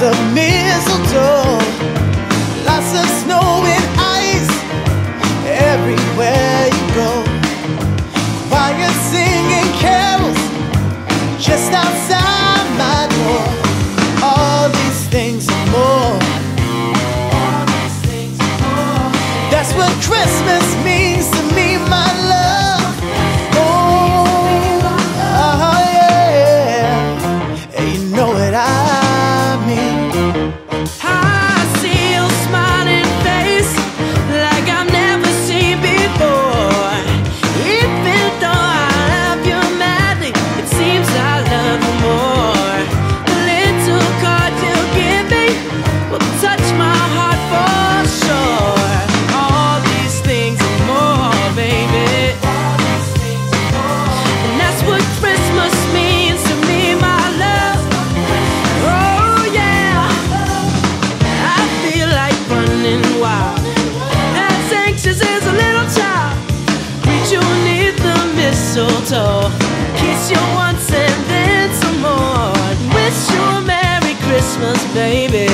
of mistletoe, lots of snow and ice everywhere you go. Choir singing carols just outside my door. All these things and more. That's what Christmas means to me, my love. Oh, yeah. And you know what I mean. I see your smiling face like I've never seen before. Even though I love you madly, it seems I love you more. The little card you give me will touch my heart for sure. All these things and more, baby. And that's what Christmas means to me, my love. Oh yeah, I feel like running wild, as anxious as a little child. Reach you neath the mistletoe, kiss you once and then some more. Wish you a Merry Christmas, baby.